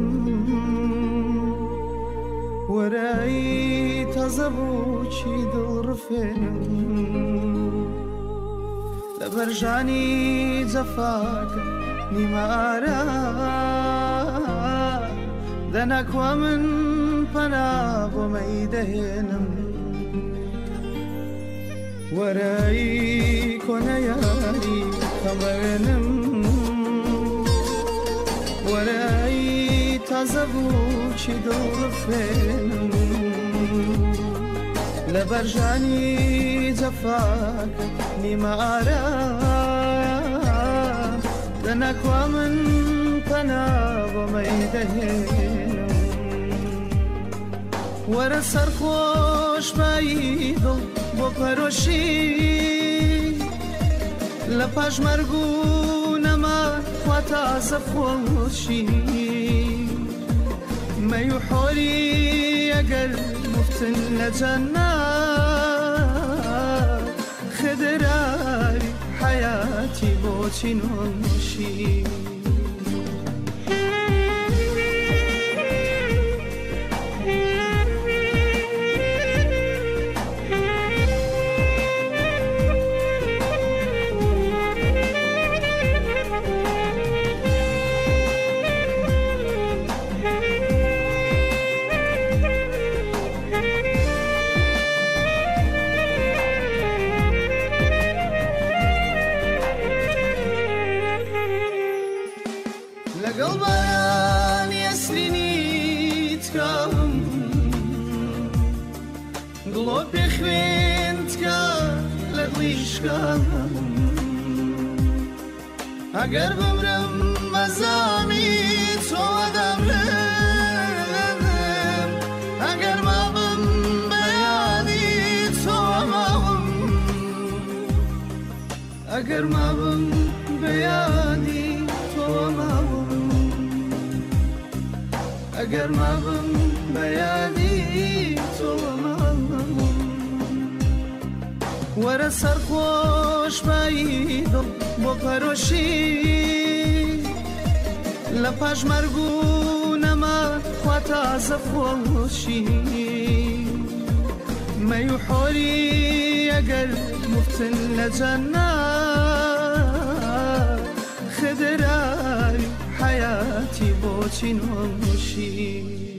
وەرایی تازە بووکی دڵڕفێنم لە بەرژانی جەفاکە نیمارە دەناکوا من پەنا بۆ مەیدەهێنم وەرایی کۆنە یاری خەمەوێنم وەرایی تازە بووکی دڵڕفێنم لە بەرژانی جەفاکە نیمارە دەناکوا من پەنا بۆ مەیدەهێنم وەرە سەرخۆش بایی دڵ بۆ پەرۆشی لە پاش مەرگ و نەما خوا تازە خۆشی مەی و حۆری ئەگەر مفتن لە جەنات خدراری حەیاتی بۆچی نۆشی لەگەڵ بارانی ئەسرینی تکاوم گڵۆ پێخوێن تکا لە دڵیشکام ئەگەر بمرم مەزامی تۆدەمرم ئەگەر مابم بەیانی تۆماوم ئەگەر مابم بەیانی تۆماوم ئەگەر مابم بەیانی تۆماوم وەرە سەرخۆش بایی دڵ بۆ پەرۆشی لە پاش مەرگ و نەما خوا تازە خۆشی مەی و حۆری ئەگەر مفتن لە جەنات خدراری حەیاتی بۆچی نۆشی